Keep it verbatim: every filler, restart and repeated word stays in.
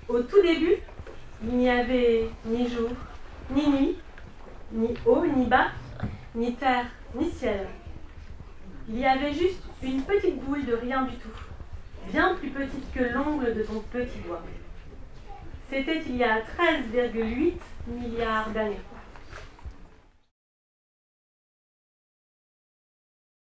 Au tout début, il n'y avait ni jour, ni nuit, ni haut, ni bas, ni terre, ni ciel. Il y avait juste une petite boule de rien du tout, bien plus petite que l'ongle de ton petit doigt. C'était il y a treize virgule huit milliards d'années.